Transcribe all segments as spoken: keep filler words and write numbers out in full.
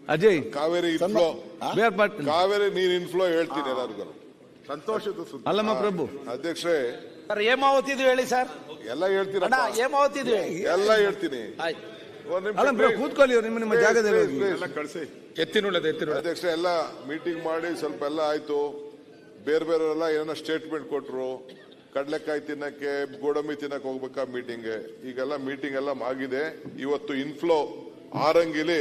Ajay Kaveri inflow ಬೇರ್ ಪಾಟ್ ಕಾವೇರಿ ನೀರ್ ಇನ್ಫ್ಲೋ ಹೇಳ್ತೀನಿ ಎಲ್ಲರಿಗೂ ಸಂತೋಷದ ಸುದ್ದಿ. ಅಲ್ಲಮ್ಮ ಪ್ರಭು ಅಧ್ಯಕ್ಷರೇ ಸರ್ ಹೇಮಾವತಿದು ಹೇಳಿ ಸರ್. ಎಲ್ಲ ಹೇಳ್ತೀನಿ ಅಣ್ಣ ಹೇಮಾವತಿದು ಎಲ್ಲ ಹೇಳ್ತೀನಿ. ಅಲ್ಲ ಕೂತ್ಕೊಳ್ಳಿ ನಿಮ್ಮ ನಿಮ್ಮ ಜಾಗದಲ್ಲಿ ಕಳಿಸಿ ಎತ್ತಿನುಳ್ಳದ ಎತ್ತಿನ ಅಧ್ಯಕ್ಷ ಎಲ್ಲ ಮೀಟಿಂಗ್ ಮಾಡಿ ಸ್ವಲ್ಪ ಎಲ್ಲ ಆಯ್ತು. ಬೇರೆ ಬೇರೆಲ್ಲ ಏನೋ ಸ್ಟೇಟ್ಮೆಂಟ್ ಕೊಟ್ರು. ಕಡ್ಲೆಕಾಯಿ ತಿನ್ನಕ್ಕೆ ಗೋಡಂಬಿ ತಿನ್ನಕ್ಕೆ ಹೋಗ್ಬೇಕಾ ಮೀಟಿಂಗ್. ಈಗೆಲ್ಲ ಮೀಟಿಂಗ್ ಎಲ್ಲ ಆಗಿದೆ. ಇವತ್ತು ಇನ್ಫ್ಲೋ ಆರಂಗಿಲಿ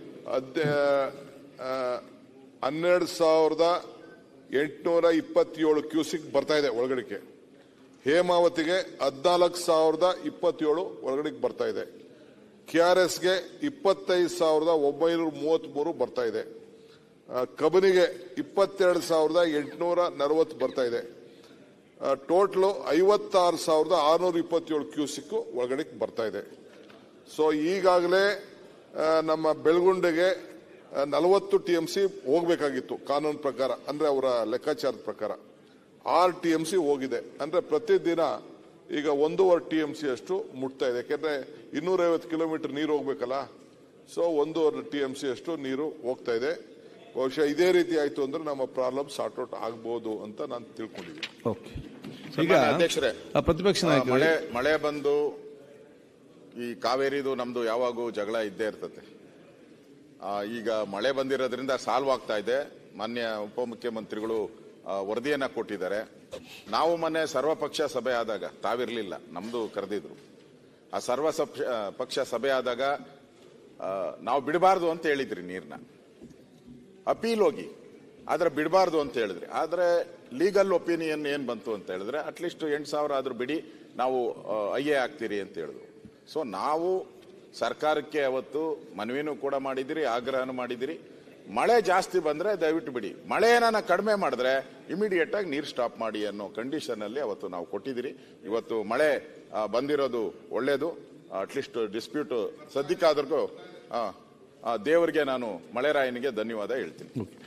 ಹನ್ನೆರಡು ಸಾವಿರದ ಎಂಟುನೂರ ಇಪ್ಪತ್ತೇಳು ಕ್ಯೂಸಿಕ್ ಬರ್ತಾ ಇದೆ ಒಳಗಡೆಗೆ. ಹೇಮಾವತಿಗೆ ಹದಿನಾಲ್ಕು ಸಾವಿರದ ಇಪ್ಪತ್ತೇಳು ಒಳಗಡೆಗೆ ಬರ್ತಾ ಇದೆ. ಕೆ ಆರ್ ಎಸ್ಗೆ ಇಪ್ಪತ್ತೈದು ಸಾವಿರದ ಒಂಬೈನೂರ ಮೂವತ್ತ್ ಮೂರು ಬರ್ತಾ ಇದೆ. ಕಬಿನಿಗೆ ಇಪ್ಪತ್ತೆರಡು ಸಾವಿರದ ಎಂಟುನೂರ ನಲವತ್ತು ಬರ್ತಾ ಇದೆ. ಟೋಟಲ್ ಐವತ್ತಾರು ಸಾವಿರದ ಆರುನೂರ ಇಪ್ಪತ್ತೇಳು ಕ್ಯೂಸಿಕ್ ಒಳಗಡೆ ಬರ್ತಾ ಇದೆ. ಸೊ ಈಗಾಗಲೇ ನಮ್ಮ ಬೆಳಗುಂಡೆಗೆ ನಲವತ್ತು ಟಿ ಎಂ ಸಿ ಹೋಗ್ಬೇಕಾಗಿತ್ತು ಕಾನೂನು ಪ್ರಕಾರ, ಅಂದ್ರೆ ಅವರ ಲೆಕ್ಕಾಚಾರದ ಪ್ರಕಾರ ಆರು ಟಿ ಎಂ ಸಿ ಹೋಗಿದೆ. ಅಂದ್ರೆ ಪ್ರತಿದಿನ ಈಗ ಒಂದೂವರೆ ಟಿ ಎಂ ಸಿ ಅಷ್ಟು ಮುಟ್ತಾ ಇದೆ. ಯಾಕೆಂದ್ರೆ ಇನ್ನೂರೈವತ್ತು ಕಿಲೋಮೀಟರ್ ನೀರು ಹೋಗ್ಬೇಕಲ್ಲ. ಸೊ ಒಂದೂವರೆ ಟಿ ಎಂ ಸಿ ಅಷ್ಟು ನೀರು ಹೋಗ್ತಾ ಇದೆ. ಬಹುಶಃ ಇದೇ ರೀತಿ ಆಯ್ತು ಅಂದ್ರೆ ನಮ್ಮ ಪ್ರಾಬ್ಲಮ್ ಸಾರ್ಟ್ ಔಟ್ ಆಗ್ಬಹುದು ಅಂತ ನಾನು ತಿಳ್ಕೊಂಡಿದ್ದೀನಿ. ಈಗ ಅಧ್ಯಕ್ಷರೇ, ಪ್ರತಿಪಕ್ಷ ನಾಯಕ ಮಳೆ ಮಳೆ ಬಂದು ಈ ಕಾವೇರಿದು ನಮ್ದು ಯಾವಾಗೂ ಜಗಳ ಇದ್ದೇ ಇರ್ತದೆ. ಈಗ ಮಳೆ ಬಂದಿರೋದ್ರಿಂದ ಸಾಲ್ವ್ ಆಗ್ತಾ ಇದೆ. ಮಾನ್ಯ ಉಪಮುಖ್ಯಮಂತ್ರಿಗಳು ವರದಿಯನ್ನ ಕೊಟ್ಟಿದ್ದಾರೆ. ನಾವು ಮೊನ್ನೆ ಸರ್ವಪಕ್ಷ ಸಭೆ ಆದಾಗ ತಾವಿರ್ಲಿಲ್ಲ, ನಮ್ದು ಕರೆದಿದ್ರು. ಆ ಸರ್ವ ಪಕ್ಷ ಸಭೆ ಆದಾಗ ನಾವು ಬಿಡಬಾರ್ದು ಅಂತ ಹೇಳಿದ್ರಿ ನೀರ್ನ, ಅಪೀಲ್ ಹೋಗಿ ಆದ್ರೆ ಬಿಡಬಾರ್ದು ಅಂತ ಹೇಳಿದ್ರಿ. ಆದ್ರೆ ಲೀಗಲ್ ಒಪಿನಿಯನ್ ಏನ್ ಬಂತು ಅಂತ ಹೇಳಿದ್ರೆ ಅಟ್ಲೀಸ್ಟ್ ಎಂಟು ಸಾವಿರ ಆದ್ರೂ ಬಿಡಿ, ನಾವು ಐ ಎ ಆಗ್ತೀರಿ ಅಂತ ಹೇಳಿದ್ರು. ಸೊ ನಾವು ಸರ್ಕಾರಕ್ಕೆ ಅವತ್ತು ಮನವಿನೂ ಕೂಡ ಮಾಡಿದಿರಿ, ಆಗ್ರಹನೂ ಮಾಡಿದಿರಿ. ಮಳೆ ಜಾಸ್ತಿ ಬಂದ್ರೆ ದಯವಿಟ್ಟು ಬಿಡಿ, ಮಳೆ ಏನಾನ ಕಡಿಮೆ ಮಾಡಿದ್ರೆ ಇಮಿಡಿಯೇಟ್ ಆಗಿ ನೀರು ಸ್ಟಾಪ್ ಮಾಡಿ ಅನ್ನೋ ಕಂಡೀಷನ್ ಅಲ್ಲಿ ಅವತ್ತು ನಾವು ಕೊಟ್ಟಿದ್ದೀರಿ. ಇವತ್ತು ಮಳೆ ಬಂದಿರೋದು ಒಳ್ಳೇದು. ಅಟ್ಲೀಸ್ಟ್ ಡಿಸ್ಪ್ಯೂಟ್ ಸದ್ಯಕ್ಕಾದ್ರೂ ದೇವರಿಗೆ ನಾನು ಮಳೆರಾಯನಿಗೆ ಧನ್ಯವಾದ ಹೇಳ್ತೀನಿ.